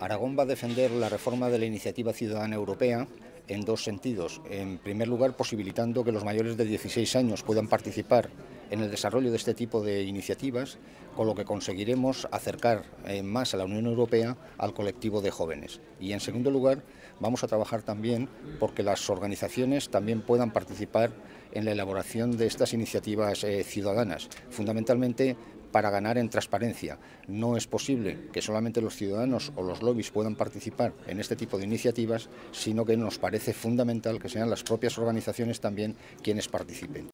Aragón va a defender la reforma de la iniciativa ciudadana europea en dos sentidos. En primer lugar, posibilitando que los mayores de 16 años puedan participar en el desarrollo de este tipo de iniciativas, con lo que conseguiremos acercar más a la Unión Europea al colectivo de jóvenes. Y en segundo lugar, vamos a trabajar también porque las organizaciones también puedan participar en la elaboración de estas iniciativas ciudadanas, fundamentalmente para ganar en transparencia. No es posible que solamente los ciudadanos o los lobbies puedan participar en este tipo de iniciativas, sino que nos parece fundamental que sean las propias organizaciones también quienes participen.